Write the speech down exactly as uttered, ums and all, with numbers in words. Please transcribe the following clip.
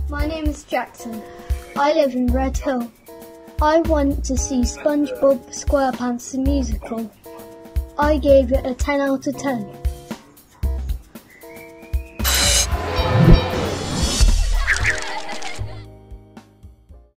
My name is Jackson. I live in Red Hill. I went to see Spongebob SquarePants the musical. I gave it a ten out of ten.